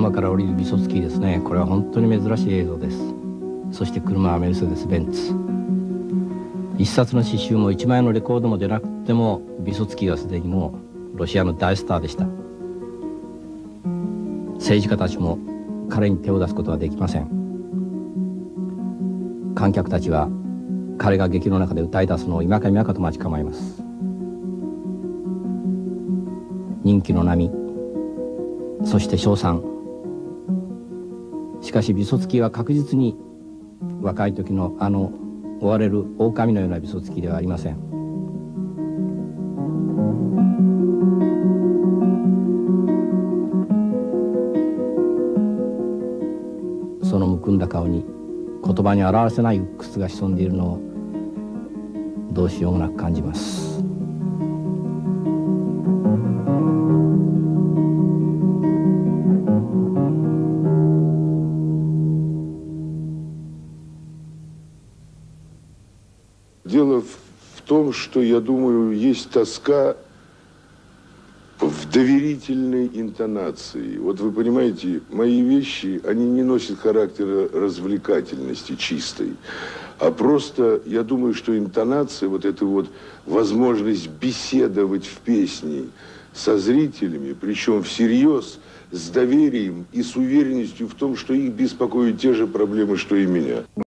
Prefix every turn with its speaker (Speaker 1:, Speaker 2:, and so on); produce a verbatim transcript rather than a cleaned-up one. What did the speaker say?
Speaker 1: 車から降りるビソツキーですね。これは本当に珍しい映像です。そして車はメルセデス・ベンツ。一冊の詩集も一枚のレコードも出なくても、ビソツキーはすでにもうロシアの大スターでした。政治家たちも彼に手を出すことはできません。観客たちは彼が劇の中で歌い出すのを今か今かと待ち構えます。人気の波、そして称賛。しかしビソツキーは確実に若い時のあの追われる狼のようなビソツキーではありません。そのむくんだ顔に言葉に表せない鬱屈が潜んでいるのをどうしようもなく感じます。
Speaker 2: Дело в том, что, я думаю, есть тоска в доверительной интонации. Вот вы понимаете, мои вещи, они не носят характера развлекательности чистой, а просто, я думаю, что интонация, вот эта вот возможность беседовать в песне со зрителями, причем всерьез, с доверием и с уверенностью в том, что их беспокоят те же проблемы, что и меня.